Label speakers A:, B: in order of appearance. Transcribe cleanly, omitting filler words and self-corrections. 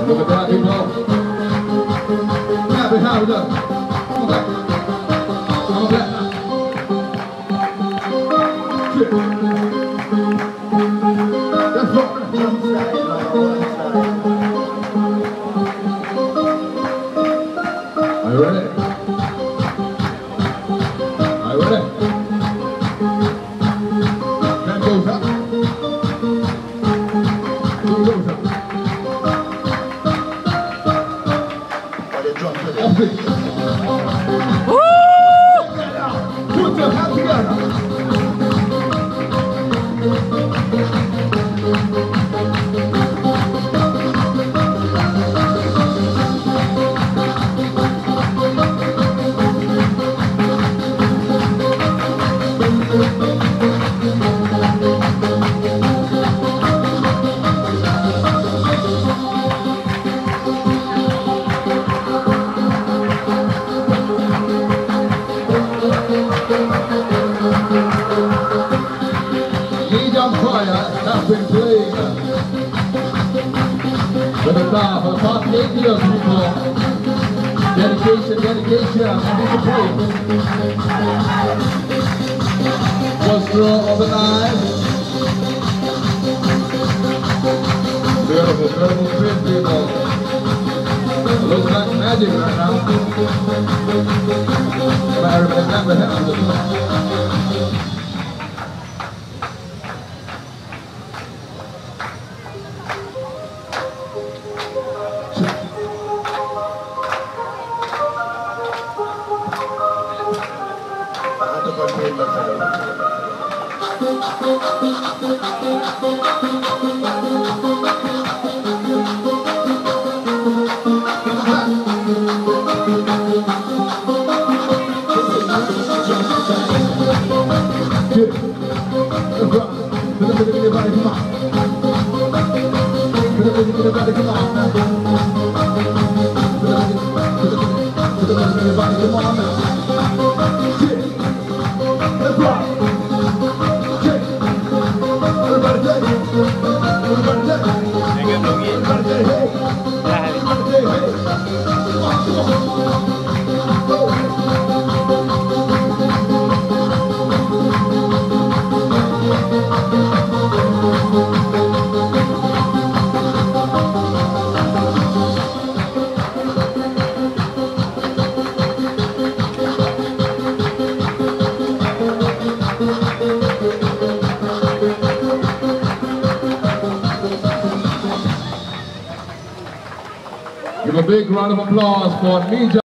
A: Look at that, people. Happy, how we doing? Come on back. Come on back. Shit. Let's go. Are you ready? Are you ready? Hand goes up. Two goes up.
B: Woo!
A: Put your hands together. Has been playing with the staff for the past 8 years, people. Dedication, and discipline was organized. Beautiful fit, people. It looks like magic right now. But everybody clap their hands. Give a big round of applause for Ninja.